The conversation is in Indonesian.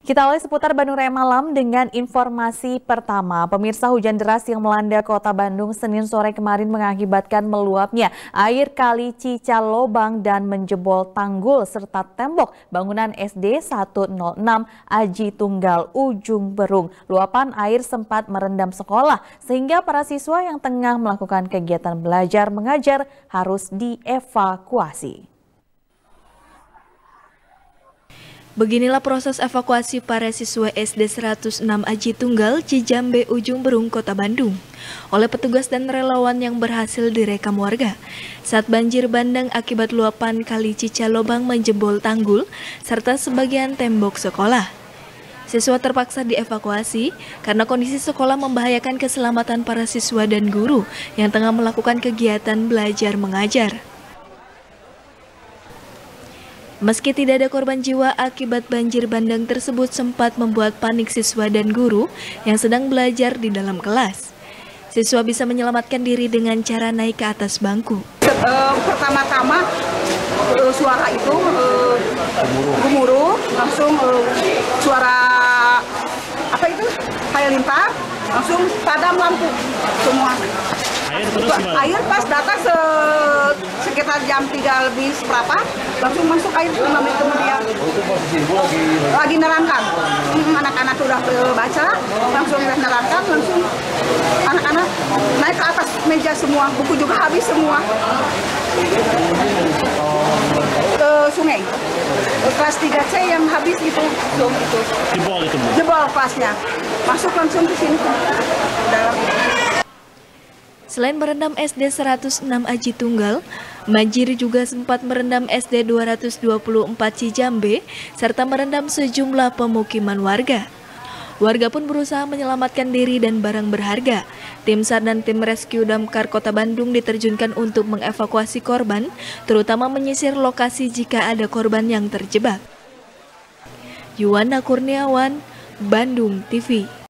Kita awali seputar Bandung Raya Malam dengan informasi pertama. Pemirsa, hujan deras yang melanda kota Bandung Senin sore kemarin mengakibatkan meluapnya air kali Cicalobang dan menjebol tanggul serta tembok bangunan SD 106 Aji Tunggal Ujung Berung. Luapan air sempat merendam sekolah sehingga para siswa yang tengah melakukan kegiatan belajar mengajar harus dievakuasi. Beginilah proses evakuasi para siswa SD 106 Aji Tunggal, Cijambe, Ujung Berung, Kota Bandung oleh petugas dan relawan yang berhasil direkam warga saat banjir bandang akibat luapan kali Cicalobang menjebol tanggul serta sebagian tembok sekolah. Siswa terpaksa dievakuasi karena kondisi sekolah membahayakan keselamatan para siswa dan guru yang tengah melakukan kegiatan belajar mengajar. Meski tidak ada korban jiwa akibat banjir bandang tersebut sempat membuat panik siswa dan guru yang sedang belajar di dalam kelas. Siswa bisa menyelamatkan diri dengan cara naik ke atas bangku. Pertama-tama suara itu gemuruh, langsung suara apa itu halilintar, langsung padam lampu semua. Air pas datang sekitar jam 3 lebih seperempat, langsung masuk air 5 menit kemudian. Lagi nerangkan, anak-anak sudah baca, langsung nerangkan, langsung anak-anak naik ke atas meja semua, buku juga habis semua. Ke sungai, kelas 3C yang habis gitu. Jebol kelasnya, masuk langsung ke sini ke dalam. Selain merendam SD 106 Aji Tunggal, banjir juga sempat merendam SD 224 Cijambe serta merendam sejumlah pemukiman warga. Warga pun berusaha menyelamatkan diri dan barang berharga. Tim SAR dan tim rescue damkar Kota Bandung diterjunkan untuk mengevakuasi korban, terutama menyisir lokasi jika ada korban yang terjebak. Yuwana Kurniawan, Bandung TV.